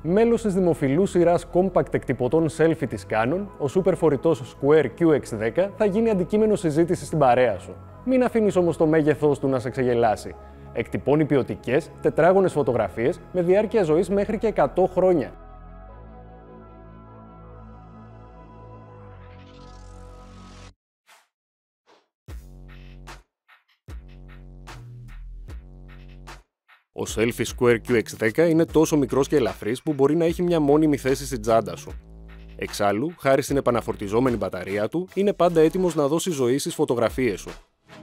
Μέλος της δημοφιλούς σειράς compact εκτυπωτών selfie της Canon, ο σούπερ φορητός Square QX10 θα γίνει αντικείμενο συζήτησης στην παρέα σου. Μην αφήνεις όμως το μέγεθός του να σε ξεγελάσει. Εκτυπώνει ποιοτικές, τετράγωνες φωτογραφίες με διάρκεια ζωής μέχρι και 100 χρόνια. Ο Selfie Square QX10 είναι τόσο μικρός και ελαφρύς που μπορεί να έχει μια μόνιμη θέση στην τσάντα σου. Εξάλλου, χάρη στην επαναφορτιζόμενη μπαταρία του, είναι πάντα έτοιμος να δώσει ζωή στις φωτογραφίες σου.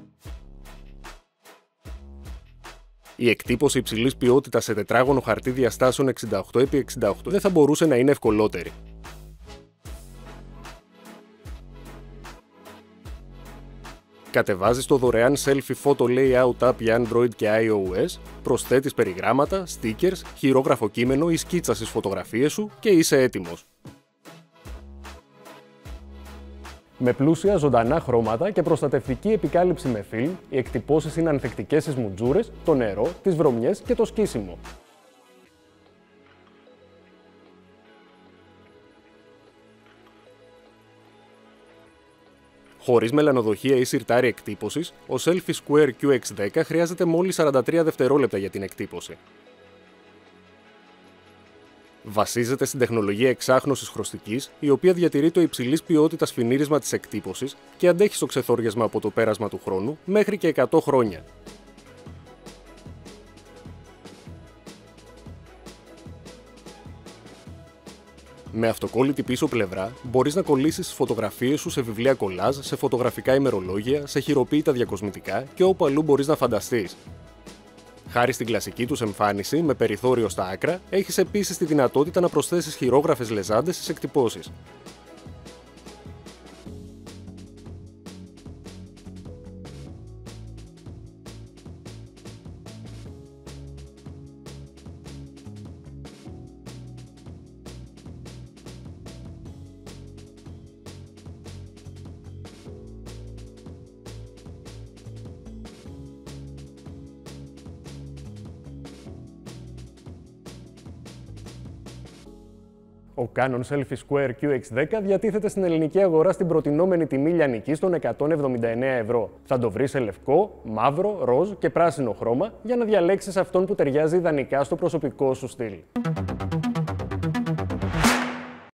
Η εκτύπωση υψηλής ποιότητας σε τετράγωνο χαρτί διαστάσεων 68x68 δεν θα μπορούσε να είναι ευκολότερη. Κατεβάζεις το δωρεάν Selfie Photo Layout App για Android και iOS, προσθέτεις περιγράμματα, stickers, χειρόγραφο κείμενο ή σκίτσα στις φωτογραφίες σου και είσαι έτοιμος. Με πλούσια ζωντανά χρώματα και προστατευτική επικάλυψη με φιλμ, οι εκτυπώσεις είναι ανθεκτικές στις μουτζούρες, το νερό, τις βρωμιές και το σκίσιμο. Χωρίς μελανοδοχεία ή συρτάρι εκτύπωσης, ο Selfie Square QX10 χρειάζεται μόλις 43 δευτερόλεπτα για την εκτύπωση. Βασίζεται στην τεχνολογία εξάχνωσης χρωστικής, η οποία διατηρεί το υψηλής ποιότητας φινίρισμα της εκτύπωσης και αντέχει στο ξεθόριασμα από το πέρασμα του χρόνου μέχρι και 100 χρόνια. Με αυτοκόλλητη πίσω πλευρά, μπορείς να κολλήσεις τις φωτογραφίες σου σε βιβλία κολάζ, σε φωτογραφικά ημερολόγια, σε χειροποίητα διακοσμητικά και όπου αλλού μπορείς να φανταστείς. Χάρη στην κλασική τους εμφάνιση, με περιθώριο στα άκρα, έχεις επίσης τη δυνατότητα να προσθέσεις χειρόγραφες λεζάντες στις εκτυπώσεις. Ο Canon Selfie Square QX10 διατίθεται στην ελληνική αγορά στην προτινόμενη τιμή λιανικής των 179 ευρώ. Θα το βρεις σε λευκό, μαύρο, ροζ και πράσινο χρώμα για να διαλέξεις αυτόν που ταιριάζει ιδανικά στο προσωπικό σου στυλ.